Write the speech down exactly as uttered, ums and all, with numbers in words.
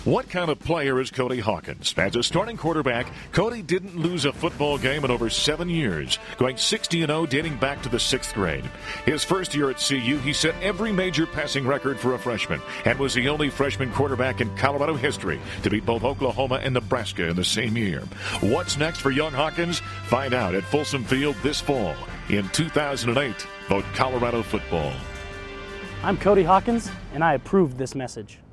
What kind of player is Cody Hawkins? As a starting quarterback, Cody didn't lose a football game in over seven years, going sixty and oh dating back to the sixth grade. His first year at C U, he set every major passing record for a freshman and was the only freshman quarterback in Colorado history to beat both Oklahoma and Nebraska in the same year. What's next for young Hawkins? Find out at Folsom Field this fall. In two thousand eight, vote Colorado football. I'm Cody Hawkins, and I approve this message.